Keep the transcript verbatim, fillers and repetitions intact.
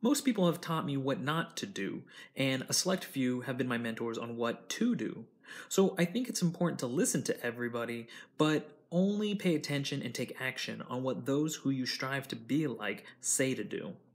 Most people have taught me what not to do, and a select few have been my mentors on what to do. So I think it's important to listen to everybody, but only pay attention and take action on what those who you strive to be like say to do.